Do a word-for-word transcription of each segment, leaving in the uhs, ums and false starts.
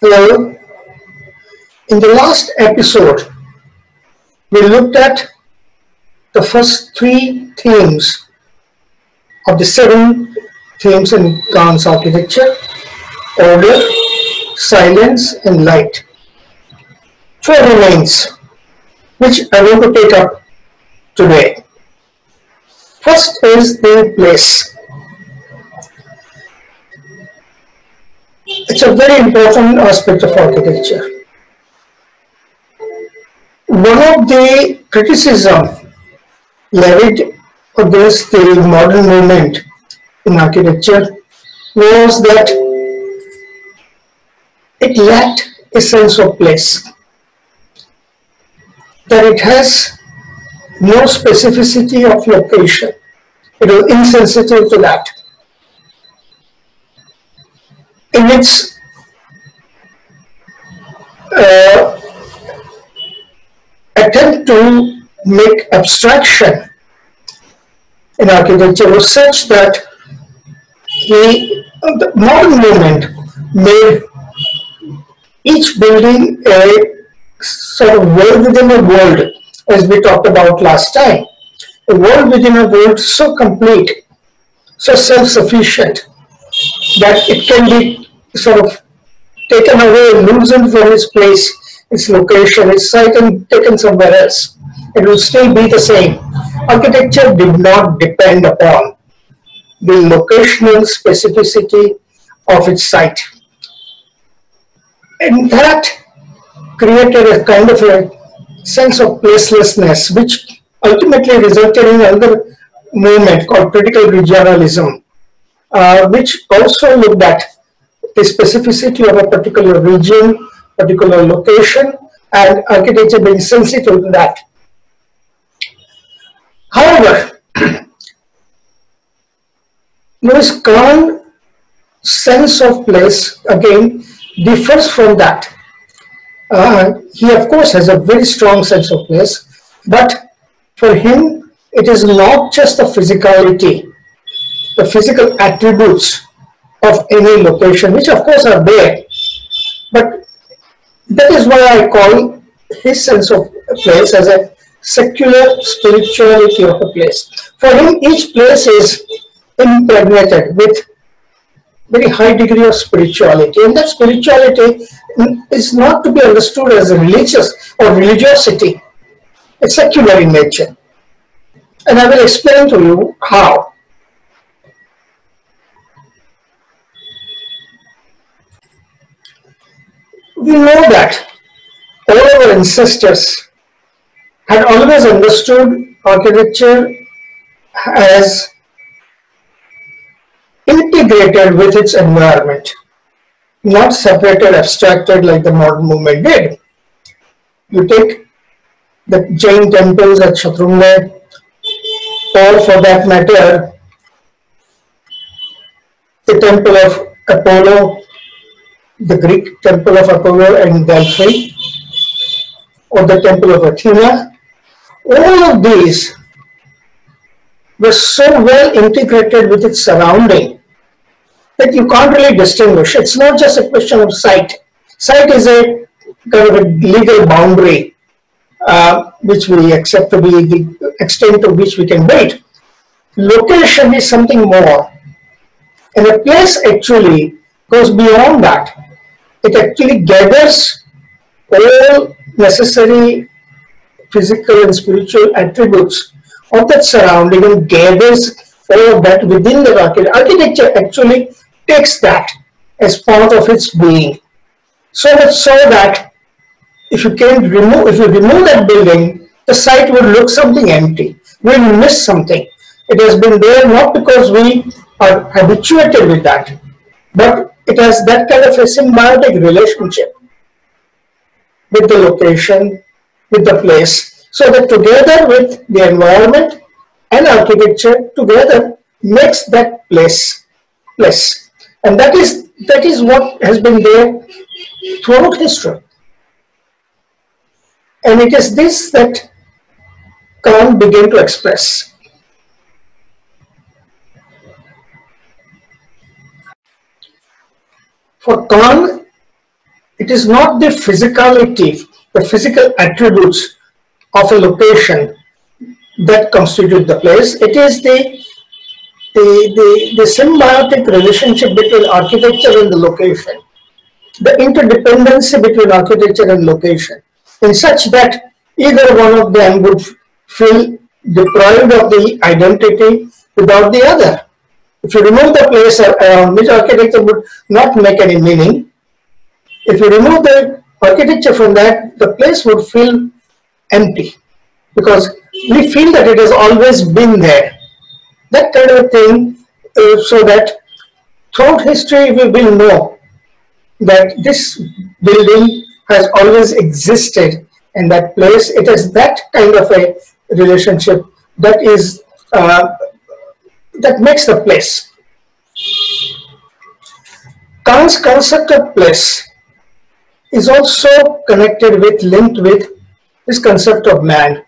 Hello. In the last episode, we looked at the first three themes of the seven themes in Kahn's architecture: order, silence, and light. Four remains, which I want to take up today. First is the place. It's a very important aspect of architecture. One of the criticism levied against the modern movement in architecture was that it lacked a sense of place, that it has no specificity of location. It was insensitive to that. In its uh, attempt to make abstraction in architecture was such that he, the modern movement made each building a sort of world within a world, as we talked about last time. A world within a world so complete, so self-sufficient, that it can be sort of taken away, loosened from its place, its location, its site, and taken somewhere else. It will still be the same. Architecture did not depend upon the locational specificity of its site. And that created a kind of a sense of placelessness, which ultimately resulted in another movement called critical regionalism, uh, which also looked at the specificity of a particular region, particular location, and architecture being sensitive to that. However, Louis Kahn's sense of place again differs from that. Uh, he of course has a very strong sense of place, but for him it is not just the physicality, the physical attributes of any location, which of course are there, but that is why I call his sense of place as a secular spirituality of a place. For him, each place is impregnated with very high degree of spirituality, and that spirituality is not to be understood as a religious or religiosity. It's secular in nature, and I will explain to you how. We know that all our ancestors had always understood architecture as integrated with its environment, not separated, abstracted like the modern movement did. You take the Jain temples at Shatrunga, or for that matter, the temple of Apollo, the Greek temple of Apollo in Delphi, or the temple of Athena. All of these were so well integrated with its surrounding that you can't really distinguish. It's not just a question of site. Site is a kind of a legal boundary uh, which we accept to be the extent to which we can build. Location is something more, and a place actually goes beyond that. It actually gathers all necessary physical and spiritual attributes of that surrounding and gathers all of that within the architecture. Architecture actually takes that as part of its being. So much so that if you can remove, if you remove that building, the site would look something empty. We'll miss something. It has been there not because we are habituated with that, but it has that kind of a symbiotic relationship with the location, with the place, so that together with the environment and architecture together makes that place place. And that is that is what has been there throughout history. And it is this that Kahn began to express. For Kahn, It is not the physicality, the physical attributes of a location that constitute the place. It is the, the, the, the symbiotic relationship between architecture and the location, the interdependency between architecture and location, in such that either one of them would feel deprived of the identity without the other. If you remove the place around which architecture would not make any meaning, if you remove the architecture from that, the place would feel empty, because we feel that it has always been there. That kind of thing, uh, so that throughout history we will know that this building has always existed in that place. It is that kind of a relationship that is uh, that makes the place. Kahn's concept of place is also connected with, linked with his concept of man.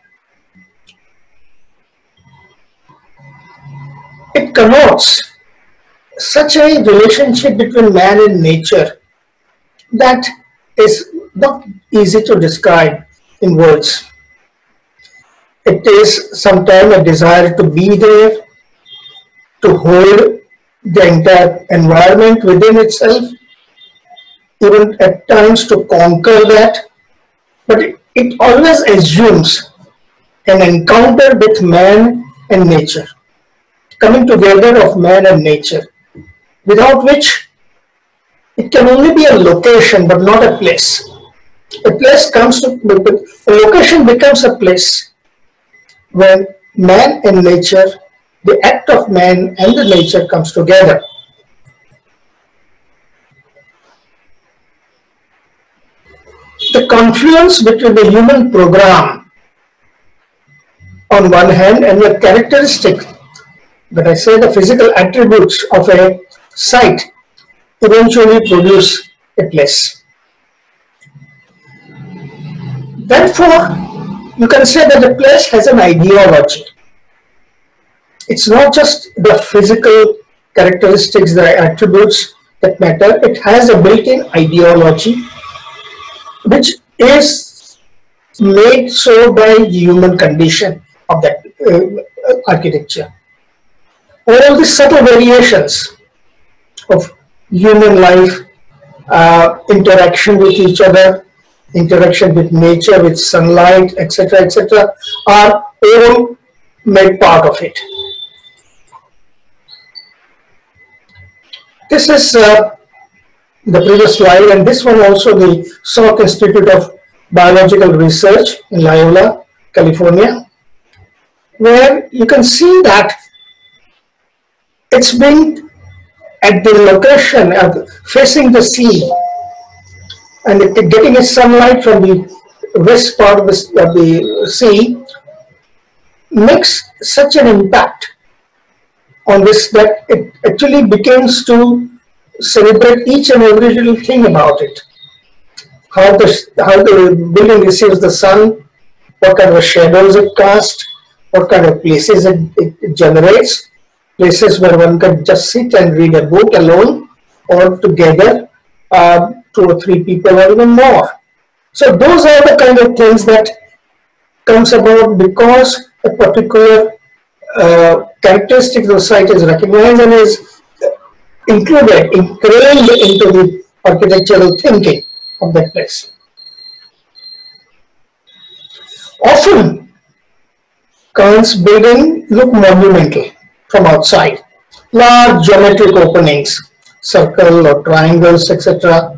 It connotes such a relationship between man and nature that is not easy to describe in words. It is sometimes a desire to be there, to hold the entire environment within itself, even at times to conquer that, but it, it always assumes an encounter with man and nature, coming together of man and nature, without which it can only be a location but not a place. A place comes to, a location becomes a place when man and nature, the act of man and the nature comes together. The confluence between the human program on one hand and the characteristic, when I say the physical attributes of a site, eventually produce a place. Therefore, you can say that the place has an ideology. It's not just the physical characteristics, the attributes that matter. It has a built-in ideology which is made so by the human condition of that uh, architecture. All the subtle variations of human life, uh, interaction with each other, interaction with nature, with sunlight, et cetera, et cetera, are all made part of it. This is uh, the previous slide, and this one also the Assoc Institute of Biological Research in Loyola, California, where you can see that it's been at the location of facing the sea and it, getting its sunlight from the west part of the, of the sea makes such an impact on this that it actually begins to celebrate each and every little thing about it. How the, how the building receives the sun, what kind of shadows it casts, what kind of places it, it, it generates, places where one can just sit and read a book alone or together, uh, two or three people or even more. So those are the kind of things that comes about because a particular uh, characteristic of the site is recognized and is included, ingrained into the architectural thinking of that place. Often, Kahn's building look monumental from outside, large geometric openings, circle or triangles, et cetera.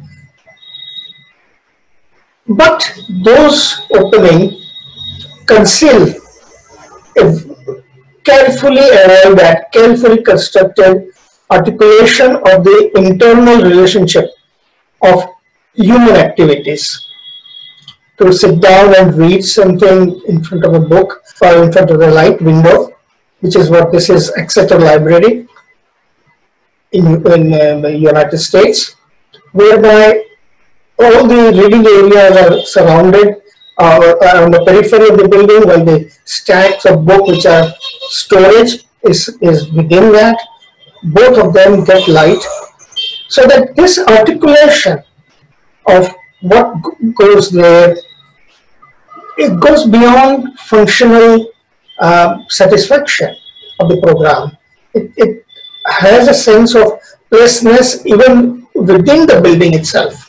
But those openings conceal a carefully arrived at, carefully constructed articulation of the internal relationship of human activities. To sit down and read something in front of a book or in front of the light window, which is what this is, Exeter Library in, in uh, the United States, whereby all the reading areas are surrounded uh, on the periphery of the building, while the stacks of books which are storage is, is within that. Both of them get light, so that this articulation of what goes there, it goes beyond functional uh, satisfaction of the program. It, it has a sense of placeness even within the building itself.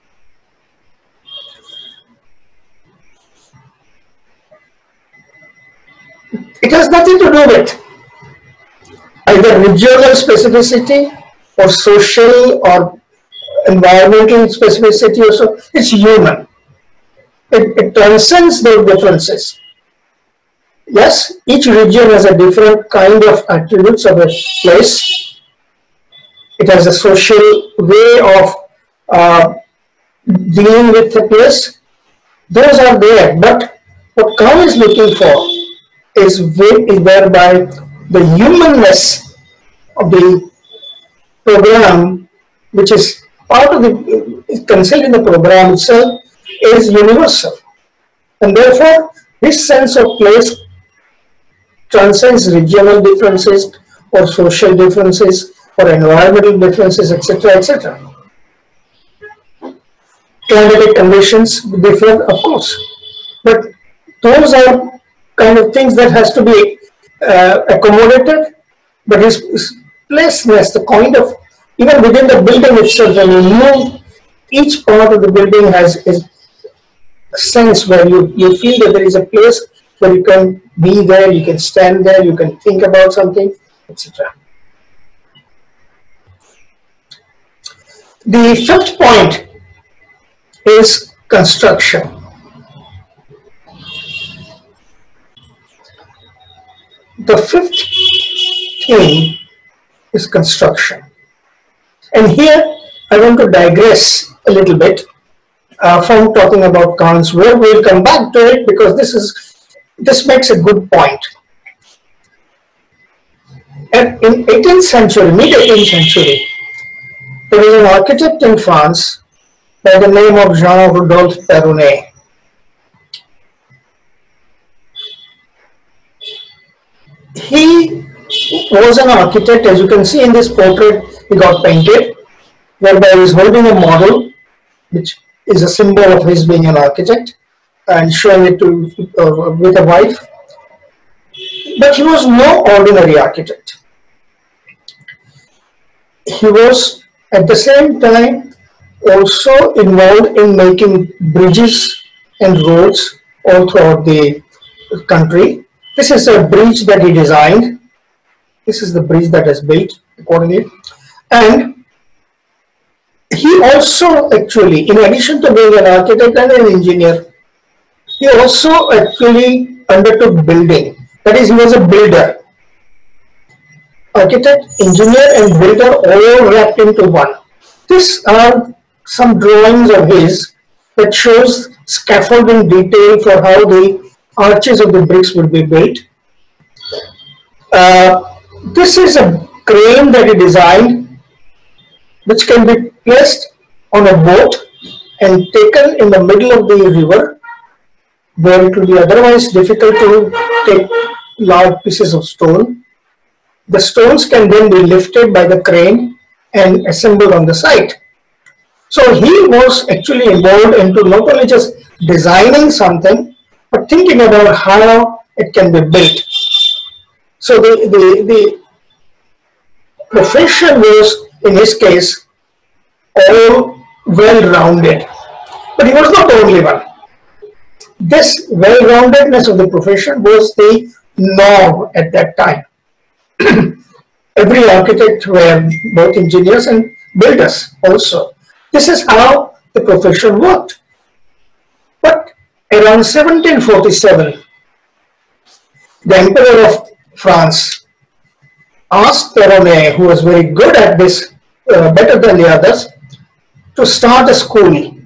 It has nothing to do with either regional specificity or social or environmental specificity or so. It's human. It, it transcends those differences. Yes, each region has a different kind of attributes of a place. It has a social way of uh, dealing with a place. Those are there, but what Kahn is looking for is, is whereby the humanness of the program, which is part of the concealed in the program itself, is universal, and therefore this sense of place transcends regional differences or social differences or environmental differences, etc., etc. Climatic conditions differ, of course, but those are kind of things that has to be uh, accommodated. But his, his placeness, the kind of, even within the building itself, when you move, each part of the building has is a sense where you, you feel that there is a place where you can be there, you can stand there, you can think about something, et cetera. The fifth point is construction. The fifth theme is construction. And here I want to digress a little bit uh, from talking about Kahn's work. We'll come back to it because this is this makes a good point. And in eighteenth century, mid eighteenth century, there was an architect in France by the name of Jean-Rodolphe Perronnet. He was an architect. As you can see in this portrait, he got painted, whereby he is holding a model, which is a symbol of his being an architect, and showing it to uh, with a wife. But he was no ordinary architect. He was at the same time also involved in making bridges and roads all throughout the country. This is a bridge that he designed. This is the bridge that is built accordingly. And he also actually, in addition to being an architect and an engineer, he also actually undertook building. That is, he was a builder. Architect, engineer, and builder all wrapped into one. These are some drawings of his that shows scaffolding detail for how the arches of the bricks would be built. Uh, this is a crane that he designed, which can be placed on a boat and taken in the middle of the river, where it will be otherwise difficult to take large pieces of stone. The stones can then be lifted by the crane and assembled on the site. So he was actually involved into not only just designing something, but thinking about how it can be built. So the, the, the profession was, in his case, all well-rounded. But he was not the only one. This well-roundedness of the profession was the norm at that time. Every architect were both engineers and builders also. This is how the profession worked. But around seventeen forty-seven, the Emperor of France asked Perronnet, who was very good at this, uh, better than the others, to start a school.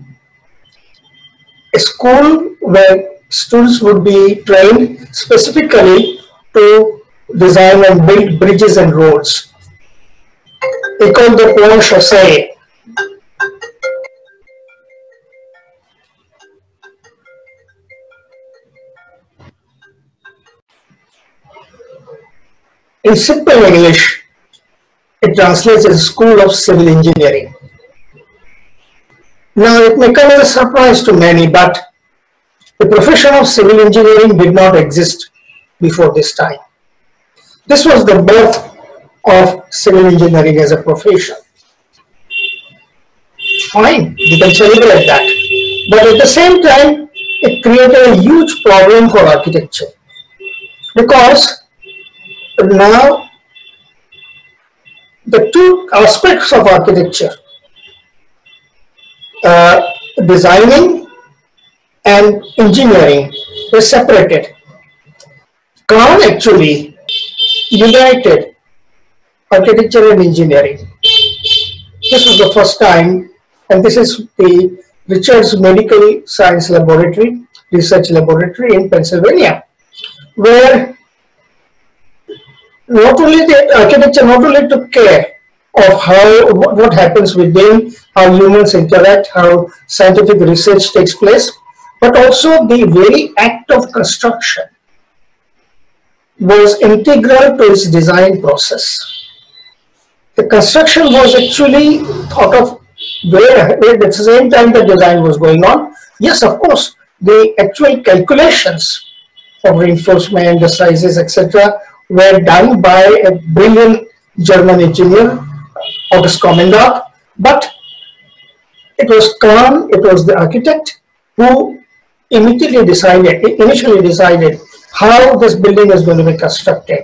A school where students would be trained specifically to design and build bridges and roads. École de pont chaussée. In simple English, it translates as School of Civil Engineering. Now it may come as a surprise to many, but the profession of civil engineering did not exist before this time. This was the birth of civil engineering as a profession. Fine, we can celebrate that. But at the same time, it created a huge problem for architecture. Because now the two aspects of architecture, uh, designing and engineering, were separated. Kahn actually united architecture and engineering. This was the first time, and this is the Richards Medical Science Laboratory, Research Laboratory in Pennsylvania, where not only the architecture not only took care of how what happens within, how humans interact, how scientific research takes place, but also the very act of construction was integral to its design process. The construction was actually thought of where, where at the same time the design was going on. Yes, of course, the actual calculations of reinforcement, the sizes, et cetera were done by a brilliant German engineer, August Commandant, but it was Kahn, it was the architect who immediately decided, initially decided how this building is going to be constructed.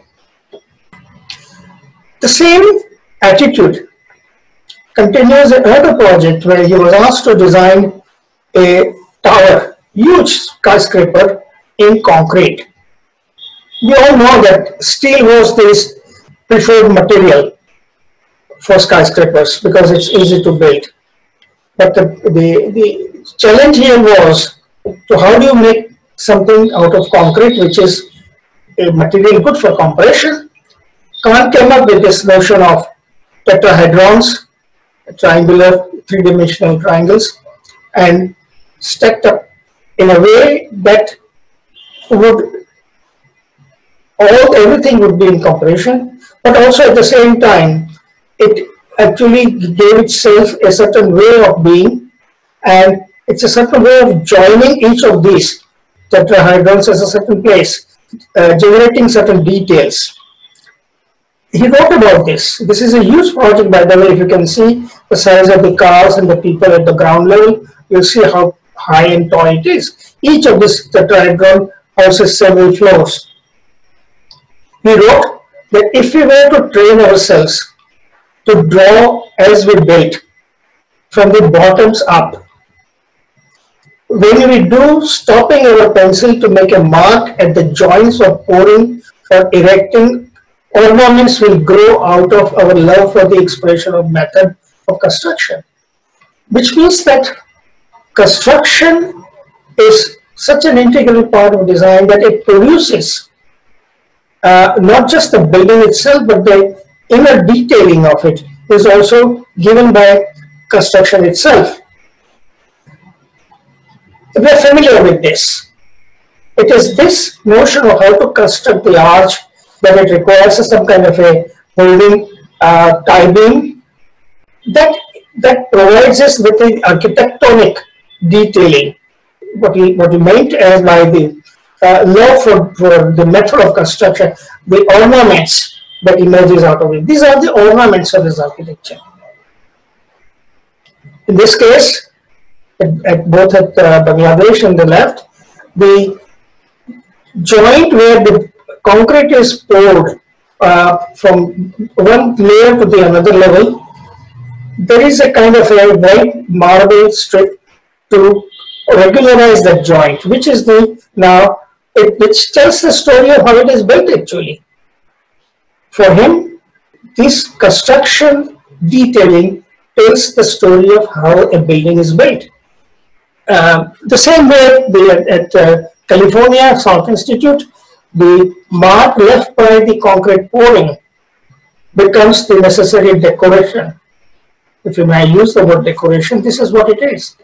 The same attitude continues in another project where he was asked to design a tower, huge skyscraper in concrete. We all know that steel was the preferred material for skyscrapers because it's easy to build. But the, the, the challenge here was to how do you make something out of concrete which is a material good for compression. Kahn came up with this notion of tetrahedrons, triangular three-dimensional triangles, and stacked up in a way that would all everything would be in compression, but also at the same time it actually gave itself a certain way of being, and it's a certain way of joining each of these tetrahedrons as a certain place, uh, generating certain details. He wrote about this. This is a huge project, by the way. If you can see the size of the cars and the people at the ground level, you'll see how high and tall it is. Each of these tetrahedron houses several floors. He wrote that if we were to train ourselves to draw as we built from the bottoms up, when we do stopping our pencil to make a mark at the joints of pouring or erecting, ornaments will grow out of our love for the expression of method of construction. Which means that construction is such an integral part of design that it produces uh, not just the building itself, but the inner detailing of it is also given by construction itself. We are familiar with this. It is this notion of how to construct the arch that it requires some kind of a holding uh, tie beam that that provides us with the architectonic detailing. What we what we meant as by the uh, love for, for the method of construction, the ornaments that emerges out of it. These are the ornaments of this architecture. In this case, at, at both at uh, Bangladesh and the left, the joint where the concrete is poured uh, from one layer to the another level, there is a kind of a white marble strip to regularize that joint, which is the now it, which tells the story of how it is built actually. For him, this construction detailing tells the story of how a building is built. Uh, the same way the, at uh, California Salk Institute, the mark left by the concrete pouring becomes the necessary decoration. If you may use the word decoration, this is what it is.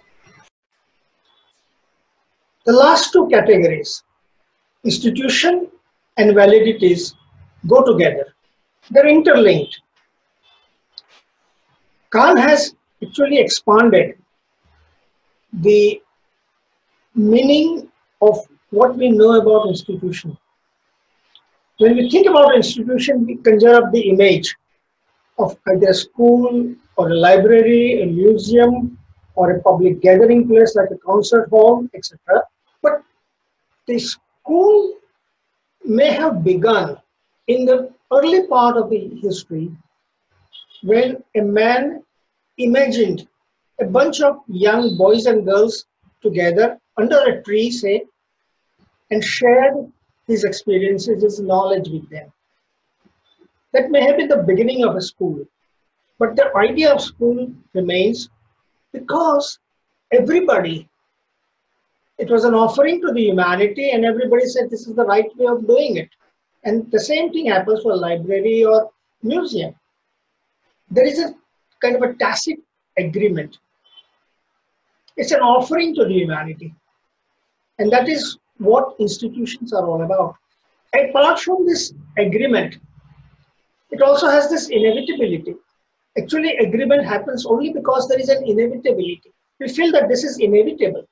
The last two categories, institution and validities, go together. They're interlinked. Kahn has actually expanded the meaning of what we know about institution. When we think about institution, we conjure up the image of either a school or a library, a museum, or a public gathering place like a concert hall, et cetera. But the school may have begun in the early part of the history when a man imagined a bunch of young boys and girls together under a tree, say, and shared his experiences, his knowledge with them. That may have been the beginning of a school, but the idea of school remains because everybody, it was an offering to the humanity, and everybody said this is the right way of doing it. And the same thing happens for a library or museum. There is a kind of a tacit agreement. It's an offering to the humanity. And that is what institutions are all about. Apart from this agreement, it also has this inevitability. Actually, agreement happens only because there is an inevitability. We feel that this is inevitable.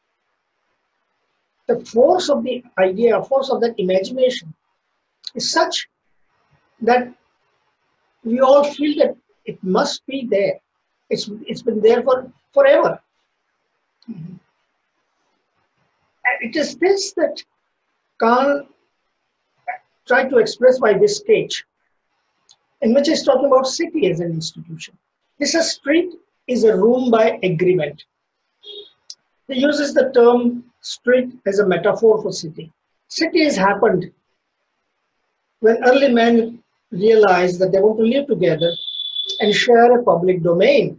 The force of the idea, force of that imagination is such that we all feel that it must be there. It's, it's been there for forever. Mm-hmm. And it is this that Kahn tried to express by this sketch, in which he's talking about city as an institution. This a street is a room by agreement. He uses the term street as a metaphor for city. City has happened when early men realized that they want to live together and share a public domain.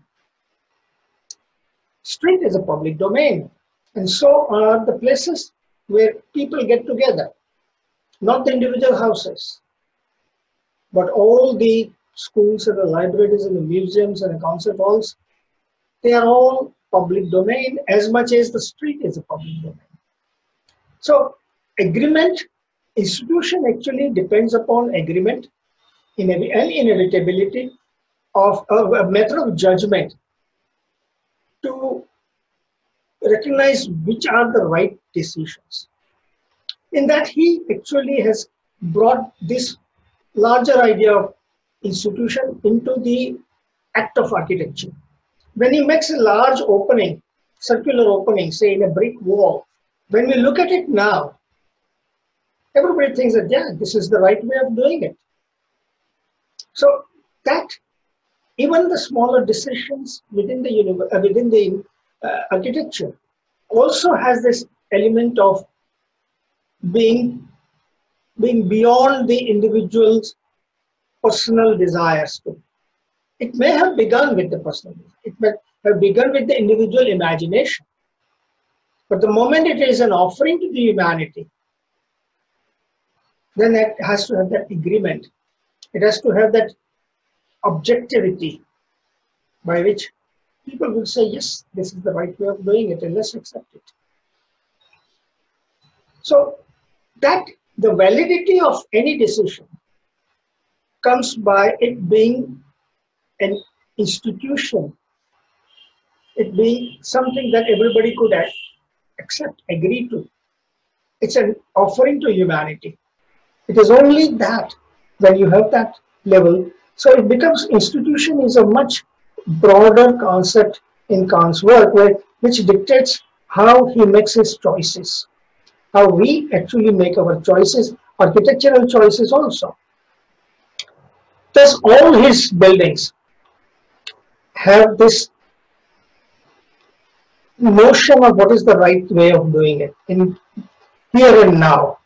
Street is a public domain, and so are the places where people get together, not the individual houses, but all the schools and the libraries and the museums and the concert halls. They are all public domain as much as the street is a public domain. So agreement, institution actually depends upon agreement and inevitability of a method of judgment to recognize which are the right decisions. In that, he actually has brought this larger idea of institution into the act of architecture. When he makes a large opening, circular opening, say in a brick wall, when we look at it now, everybody thinks that, yeah, this is the right way of doing it. So that even the smaller decisions within the universe, uh, within the uh, architecture also has this element of being, being beyond the individual's personal desires too. It may have begun with the personal, it may have begun with the individual imagination. But the moment it is an offering to the humanity, then it has to have that agreement. It has to have that objectivity by which people will say, yes, this is the right way of doing it, and let's accept it. So that the validity of any decision comes by it being an institution, it being something that everybody could accept, agree to. It's an offering to humanity. It is only that when you have that level. So it becomes, institution is a much broader concept in Kahn's work, where, which dictates how he makes his choices, how we actually make our choices, architectural choices also. Thus, all his buildings have this notion of what is the right way of doing it in here and now.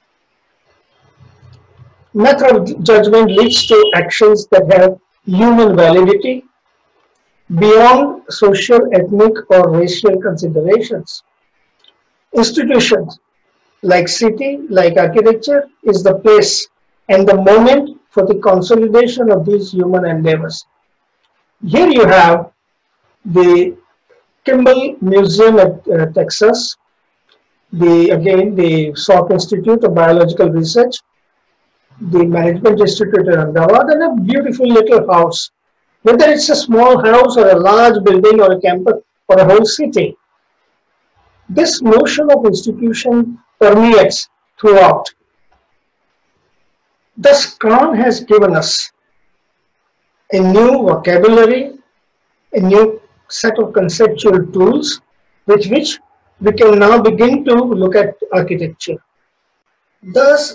Method of judgment leads to actions that have human validity beyond social, ethnic, or racial considerations. Institutions like city, like architecture, is the place and the moment for the consolidation of these human endeavors. Here you have the Kimball Museum at uh, Texas, the again the Assoc Institute of Biological Research, the Management Institute at Ahmedabad, and a beautiful little house. Whether it's a small house or a large building or a campus or a whole city, This notion of institution permeates throughout. Thus, Kahn has given us a new vocabulary, a new set of conceptual tools with which we can now begin to look at architecture. Thus,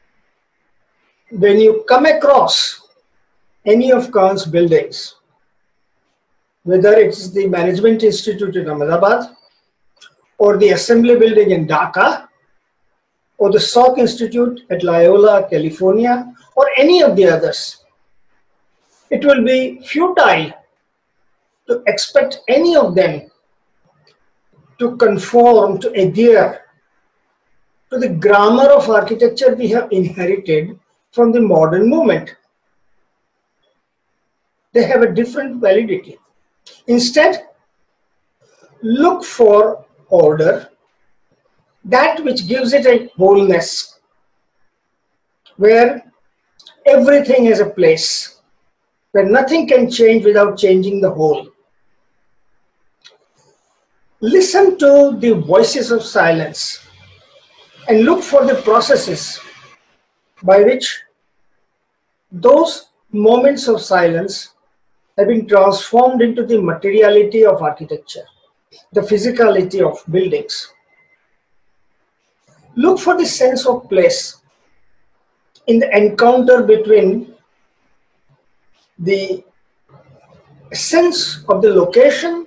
when you come across any of Kahn's buildings, whether it's the Management Institute in Ahmedabad, or the Assembly Building in Dhaka, or the Assoc Institute at Loyola, California, or any of the others, it will be futile to expect any of them to conform, to adhere to the grammar of architecture we have inherited from the modern movement. They have a different validity. Instead, look for order, that which gives it a wholeness, where everything has a place, where nothing can change without changing the whole. Listen to the voices of silence and look for the processes by which those moments of silence have been transformed into the materiality of architecture, the physicality of buildings. Look for the sense of place in the encounter between the sense of the location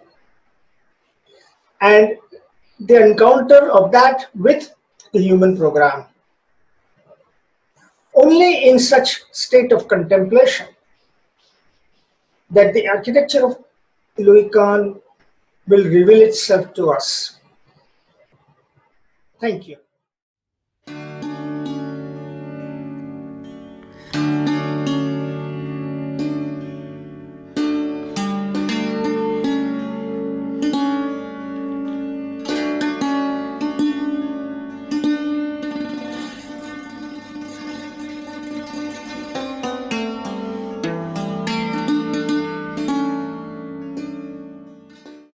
and the encounter of that with the human program. Only in such state of contemplation that the architecture of Louis Kahn will reveal itself to us. Thank you.